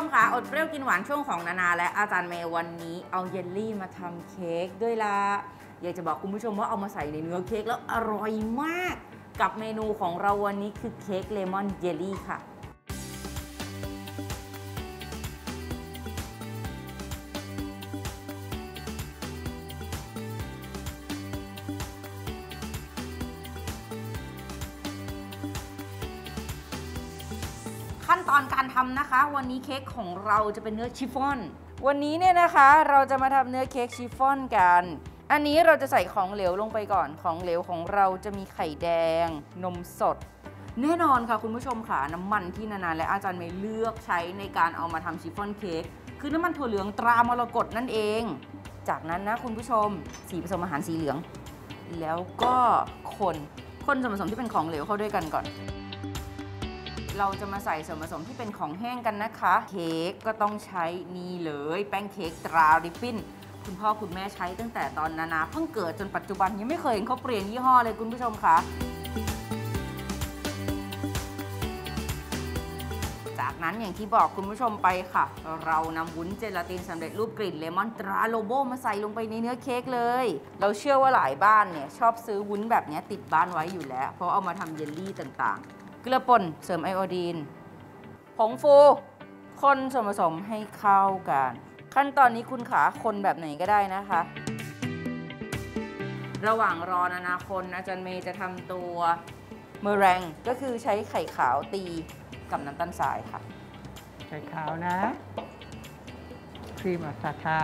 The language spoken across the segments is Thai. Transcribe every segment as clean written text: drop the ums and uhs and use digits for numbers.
คะอดเปรี้ยวกินหวานช่วงของนานาและอาจารย์เมย์วันนี้เอาเยลลี่มาทำเค้กด้วยล่ะอยากจะบอกคุณผู้ชมว่าเอามาใส่ในเนื้อเค้กแล้วอร่อยมากกับเมนูของเราวันนี้คือเค้กเลมอนเยลลี่ค่ะขั้นตอนการทำนะคะวันนี้เค้กของเราจะเป็นเนื้อชิฟฟ่อนวันนี้เนี่ยนะคะเราจะมาทำเนื้อเค้กชิฟฟ่อนกันอันนี้เราจะใส่ของเหลวลงไปก่อนของเหลวของเราจะมีไข่แดงนมสดแน่นอนค่ะคุณผู้ชมค่ะน้ำมันที่นานาและอาจารย์เมย์เลือกใช้ในการเอามาทำชิฟฟ่อนเค้กคือน้ำมันถั่วเหลืองตรามรกตนั่นเองจากนั้นนะคุณผู้ชมสีผสมอาหารสีเหลืองแล้วก็คนส่วนผสมที่เป็นของเหลวเข้าด้วยกันก่อนเราจะมาใส่ส่วนผสมที่เป็นของแห้งกันนะคะเค้กก็ต้องใช้นี่เลยแป้งเค้กตราริบบิ้นคุณพ่อคุณแม่ใช้ตั้งแต่ตอนนานาเพิ่งเกิดจนปัจจุบันยังไม่เคยเห็นเขาเปลี่ยนยี่ห้อเลยคุณผู้ชมคะจากนั้นอย่างที่บอกคุณผู้ชมไปค่ะเรานำวุ้นเจลาตินสำเร็จรูปกลิ่นเลมอนตราโลโบมาใส่ลงไปในเนื้อเค้กเลยเราเชื่อว่าหลายบ้านเนี่ยชอบซื้อวุ้นแบบนี้ติดบ้านไว้อยู่แล้วเพราะเอามาทำเยลลี่ต่างๆเกลือป่นเสริมไอโอดีนผงฟูคนส่วนผสมให้เข้ากันขั้นตอนนี้คุณขาคนแบบไหนก็ได้นะคะระหว่างรอนานาคนอาจารย์เมย์จะทำตัวเมอแรงก็คือใช้ไข่ขาวตีกับน้ำตาลทรายค่ะไข่ขาวนะครีมอัสซา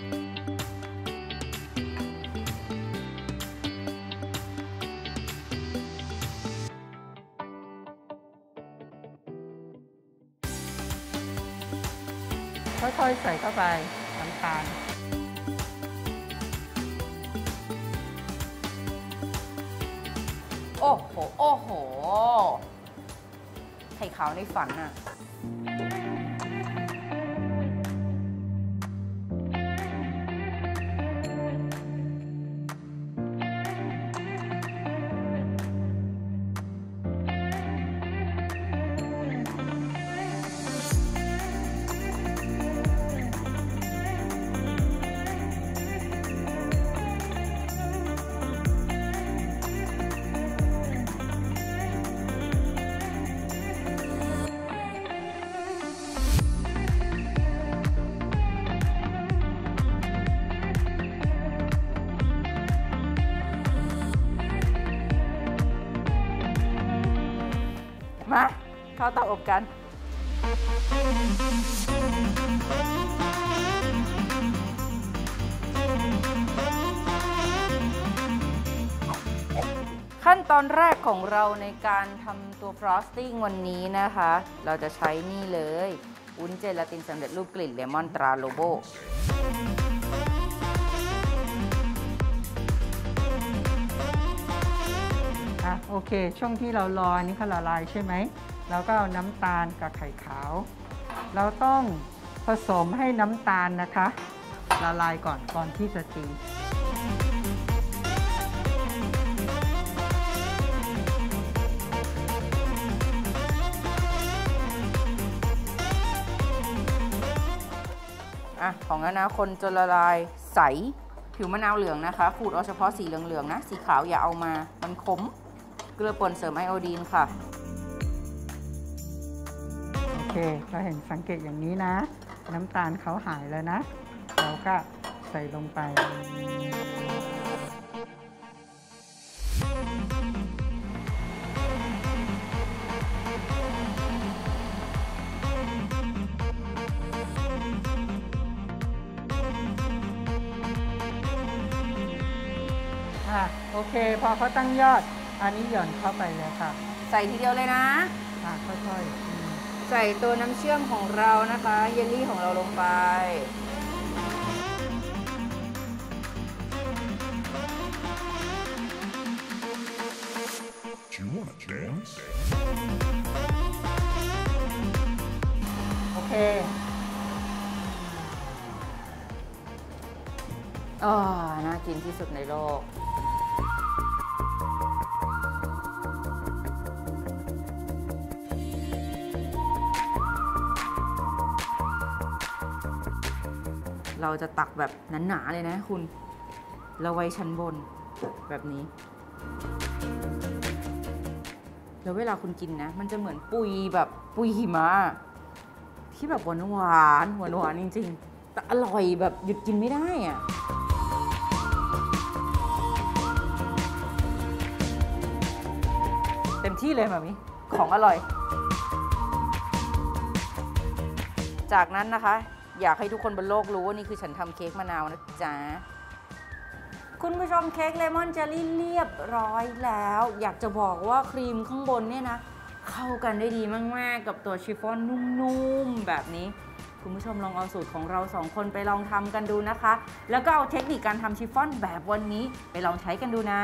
ค่อยๆใส่เข้าไปน้ำตาลโอ้โหโอ้โหไข่ขาวในฝันอะมาเข้าเตาอบกันขั้นตอนแรกของเราในการทำตัวฟรอสติ้งวันนี้นะคะเราจะใช้นี่เลยวุ้นเจลาตินสำเร็จรูปกลิ่นเลมอนตราโลโบโอเคช่วงที่เรารออันนี้เขาละลายใช่ไหมเราก็เอาน้ำตาลกับไข่ขาวเราต้องผสมให้น้ำตาลนะคะละลายก่อนที่จะตีของนานาคนจนละลายใสผิวมะนาวเหลืองนะคะขูดเอาเฉพาะสีเหลืองๆนะสีขาวอย่าเอามามันขมเกลือป่นเสริมไอโอดีนค่ะโอเคเราเห็นสังเกตอย่างนี้นะน้ำตาลเขาหายแล้วนะเราก็ใส่ลงไปโอเคพอเขาตั้งยอดอันนี้หย่อนเข้าไปเลยค่ะใส่ทีเดียวเลยนะค่อยๆใส่ตัวน้ำเชื่อมของเรานะคะเยลลี่ของเราลงไปโอเคน่ากินที่สุดในโลกโเราจะตักแบบหนาๆเลยนะคุณแล้วไว้ชั้นบนแบบนี้แล้วเวลาคุณกินนะมันจะเหมือนปุยแบบปุยหิมะที่แบบหวานจริงๆแต่อร่อยแบบหยุดกินไม่ได้อะเต็มที่เลยแบบนี้ของอร่อยจากนั้นนะคะอยากให้ทุกคนบนโลกรู้ว่านี่คือฉันทำเค้กมะนาวนะจ๊ะคุณผู้ชมเค้กเลมอนเจลลี่เรียบร้อยแล้วอยากจะบอกว่าครีมข้างบนเนี่ยนะเข้ากันได้ดีมากๆกับตัวชิฟฟ่อนนุ่มๆแบบนี้คุณผู้ชมลองเอาสูตรของเรา2คนไปลองทำกันดูนะคะแล้วก็เอาเทคนิคการทำชิฟฟ่อนแบบวันนี้ไปลองใช้กันดูนะ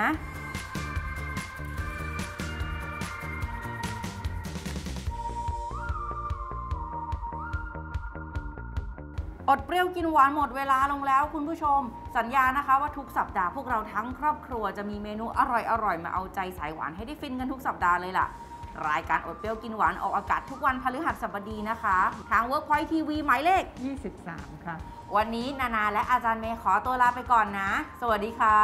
อดเปรี้ยวกินหวานหมดเวลาลงแล้วคุณผู้ชมสัญญานะคะว่าทุกสัปดาห์พวกเราทั้งครอบครัวจะมีเมนูอร่อยๆมาเอาใจสายหวานให้ได้ฟินกันทุกสัปดาห์เลยล่ะรายการอดเปรี้ยวกินหวานออกอากาศทุกวันพฤหัสบดีนะคะทาง Workpoint TV หมายเลข 23 ค่ะวันนี้นานาและอาจารย์เมย์ขอตัวลาไปก่อนนะ สวัสดีค่ะ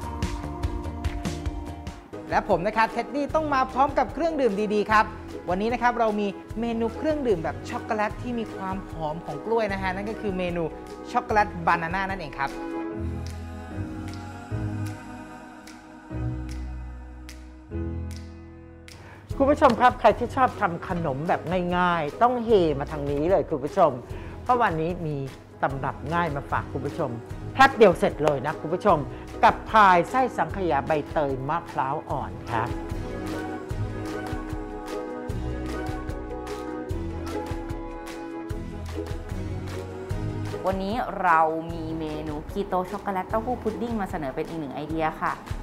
และผมนะครับเท็ดดี้ต้องมาพร้อมกับเครื่องดื่มดีๆครับวันนี้นะครับเรามีเมนูเครื่องดื่มแบบช็อกโกแลตที่มีความหอมของกล้วยนะฮะนั่นก็คือเมนูช็อกโกแลตบานาน่านั่นเองครับคุณผู้ชมครับใครที่ชอบทำขนมแบบง่ายๆต้องเฮมาทางนี้เลยคุณผู้ชมเพราะวันนี้มีตำรับง่ายมาฝากคุณผู้ชมแพ็คเดียวเสร็จเลยนะคุณผู้ชมกับพายไส้สังขยาใบเตยมะพร้าวอ่อนครับวันนี้เรามีเมนูคีโตช็อกโกแลตเต้าหู้พุดดิ้งมาเสนอเป็นอีกหนึ่งไอเดียค่ะ